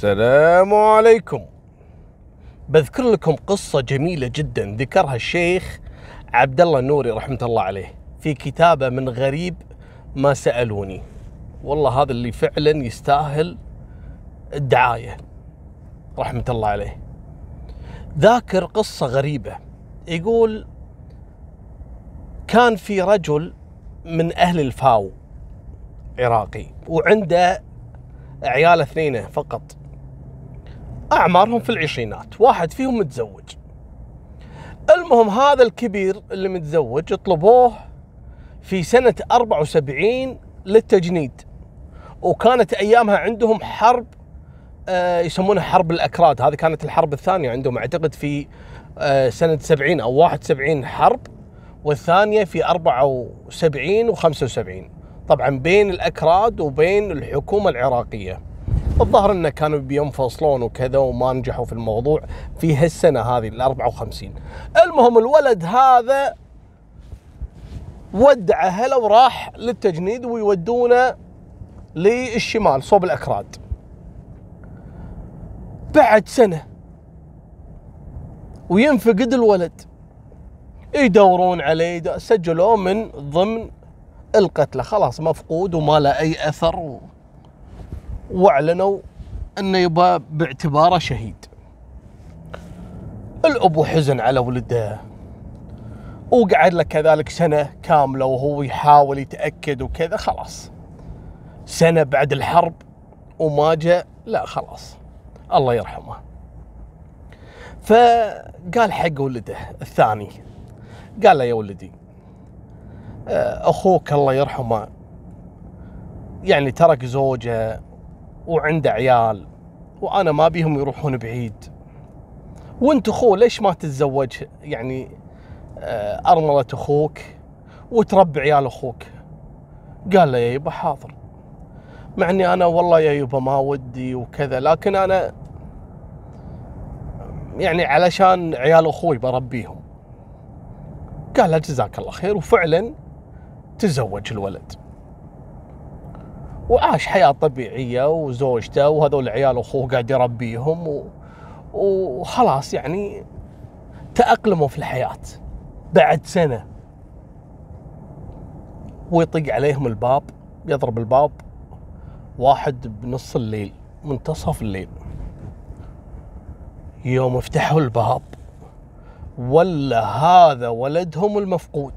السلام عليكم. بذكر لكم قصة جميلة جدا ذكرها الشيخ عبد الله النوري رحمة الله عليه في كتابه من غريب ما سألوني. والله هذا اللي فعلا يستاهل الدعاية رحمة الله عليه. ذاكر قصة غريبة، يقول كان في رجل من أهل الفاو عراقي وعنده عيال اثنين فقط، أعمارهم في العشرينات، واحد فيهم متزوج. المهم هذا الكبير اللي متزوج طلبوه في سنة 74 للتجنيد، وكانت أيامها عندهم حرب يسمونها حرب الأكراد. هذه كانت الحرب الثانية عندهم، أعتقد في سنة 70 أو 71 حرب، والثانية في 74 و75، طبعا بين الأكراد وبين الحكومة العراقية. الظاهر انه كانوا بينفصلون وكذا وما نجحوا في الموضوع في هالسنة هذه ال54. المهم الولد هذا ودع أهله وراح للتجنيد ويودونه للشمال صوب الأكراد. بعد سنة وينفقد الولد، يدورون عليه، سجلوه من ضمن القتلى، خلاص مفقود وما له أي أثر، واعلنوا انه يبقى باعتباره شهيد. الابو حزن على ولده وقعد له كذلك سنة كاملة وهو يحاول يتأكد وكذا. خلاص سنة بعد الحرب وما جاء، لا خلاص الله يرحمه. فقال حق ولده الثاني، قال له يا ولدي اخوك الله يرحمه يعني ترك زوجه وعنده عيال، وانا ما بيهم يروحون بعيد، وانت اخوه ليش ما تتزوج يعني ارملة اخوك وتربي عيال اخوك؟ قال له يا يبا حاضر، مع اني انا والله يا يبا ما ودي وكذا، لكن انا يعني علشان عيال اخوي بربيهم. قال له جزاك الله خير، وفعلا تزوج الولد وعاش حياة طبيعية وزوجته وهذول عيال أخوه قاعد يربيهم وخلاص يعني تأقلموا في الحياة. بعد سنة ويطق عليهم الباب، يضرب الباب واحد بنص الليل منتصف الليل. يوم فتحوا الباب ولا هذا ولدهم المفقود،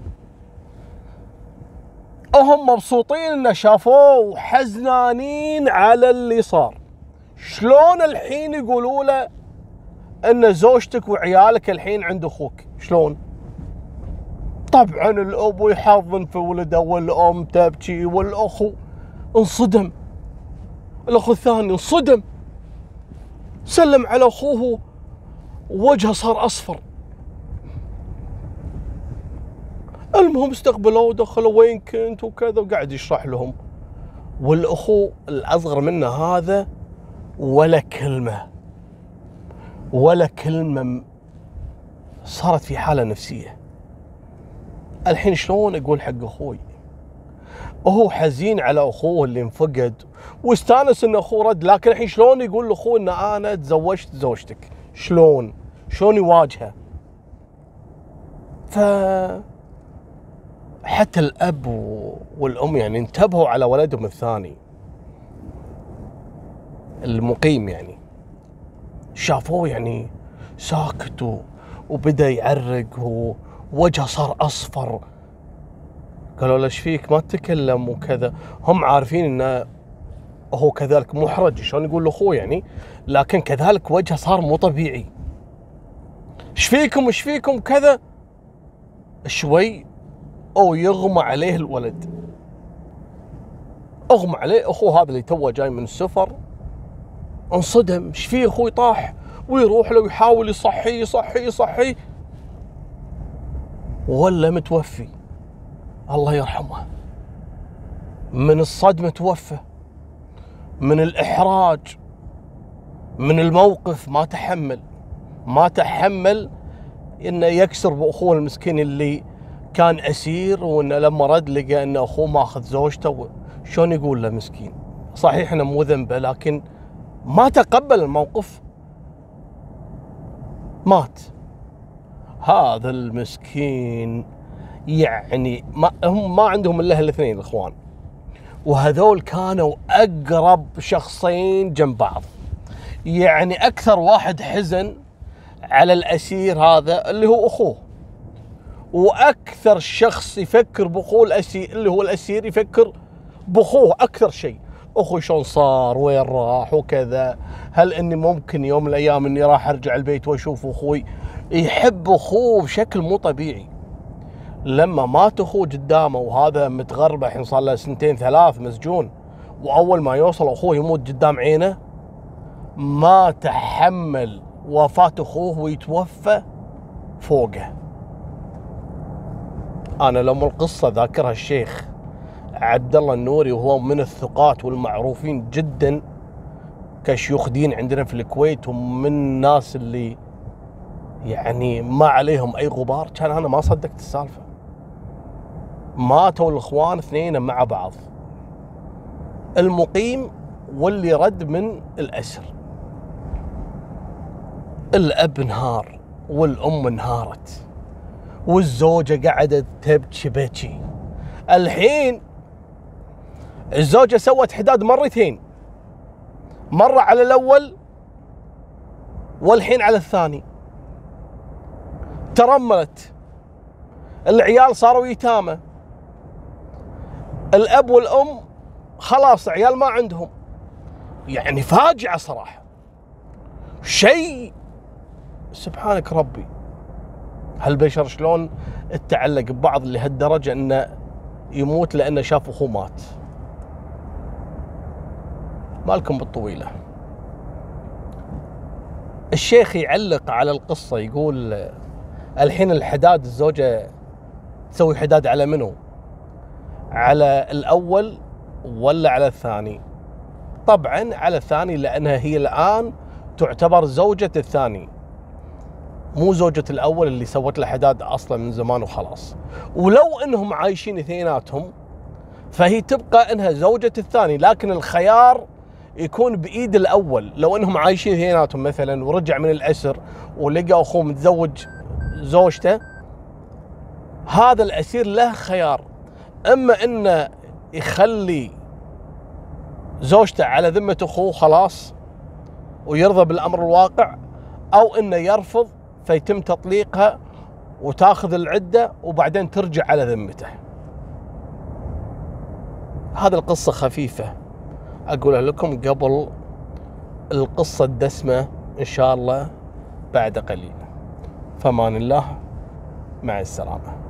وهم مبسوطين انه شافوه وحزنانين على اللي صار. شلون الحين يقولوا له ان زوجتك وعيالك الحين عند اخوك؟ شلون؟ طبعا الاب يحضن في ولده والام تبكي والاخو انصدم، الاخو الثاني انصدم، سلم على اخوه ووجهه صار اصفر. المهم استقبلوه ودخلوا وين كنت وكذا، وقاعد يشرح لهم. والاخو الاصغر منه هذا ولا كلمة صارت في حالة نفسية. الحين شلون اقول حق اخوي؟ وهو حزين على اخوه اللي انفقد واستانس ان اخوه رد، لكن الحين شلون يقول لاخوه ان انا تزوجت زوجتك؟ شلون يواجهه؟ حتى الأب والأم يعني انتبهوا على ولدهم الثاني المقيم، يعني شافوه يعني ساكت وبدأ يعرق ووجهه صار أصفر. قالوا له ايش فيك ما تتكلم وكذا؟ هم عارفين انه هو كذلك محرج، شلون يقول لاخوه يعني، لكن كذلك وجهه صار مو طبيعي. ايش فيكم كذا؟ شوي او يغمى عليه الولد، اغمى عليه. اخوه هذا اللي توه جاي من السفر انصدم، ايش فيه اخوي؟ طاح ويروح له ويحاول يصحيه ولا متوفي الله يرحمه. من الصدمة توفى، من الإحراج، من الموقف ما تحمل إنه يكسر بأخوه المسكين اللي كان أسير، وإنه لما رد لقى إن أخوه ماخذ زوجته. شلون يقول له مسكين؟ صحيح إنه مو ذنبه، لكن ما تقبل الموقف، مات. هذا المسكين يعني هم ما عندهم الا الاثنين الاخوان، وهذول كانوا اقرب شخصين جنب بعض. يعني اكثر واحد حزن على الاسير هذا اللي هو اخوه، واكثر شخص يفكر باخوه الاسير اللي هو الاسير يفكر باخوه اكثر شيء. اخوي شلون صار، وين راح وكذا، هل اني ممكن يوم من الايام اني راح ارجع البيت واشوف اخوي. يحب اخوه بشكل مو طبيعي. لما مات اخوه قدامه وهذا متغربه الحين صار له 2 3 مسجون، واول ما يوصل اخوه يموت قدام عينه، ما تحمل وفاة اخوه ويتوفى فوقه. انا لما القصه ذاكرها الشيخ عبد الله النوري، وهو من الثقات والمعروفين جدا كشيوخ دين عندنا في الكويت، ومن الناس اللي يعني ما عليهم اي غبار، كان انا ما صدقت السالفه. ماتوا الاخوان اثنين مع بعض، المقيم واللي رد من الاسر. الاب انهار والام انهارت والزوجه قعدت تبكي بكي. الحين الزوجه سوت حداد مرتين، مره على الاول والحين على الثاني. ترملت، العيال صاروا يتامى، الاب والام خلاص عيال ما عندهم. يعني فاجعه صراحه، شيء سبحانك ربي. هالبشر شلون تعلق ببعض لهالدرجه انه يموت لانه شاف اخوه مات. مالكم بالطويله. الشيخ يعلق على القصه يقول الحين الحداد الزوجه تسوي حداد على منو؟ على الاول ولا على الثاني؟ طبعا على الثاني، لانها هي الان تعتبر زوجة الثاني، مو زوجة الاول اللي سوت له حداد اصلا من زمان وخلاص. ولو انهم عايشين اثنيناتهم فهي تبقى انها زوجة الثاني، لكن الخيار يكون بايد الاول. لو انهم عايشين اثنيناتهم مثلا ورجع من الاسر ولقى اخوه متزوج زوجته، هذا الاسير له خيار، اما انه يخلي زوجته على ذمة اخوه خلاص ويرضى بالامر الواقع، او انه يرفض فيتم تطليقها وتاخذ العدة وبعدين ترجع على ذمته. هذه القصة خفيفة اقولها لكم قبل القصة الدسمة ان شاء الله بعد قليل. فمان الله، مع السلامة.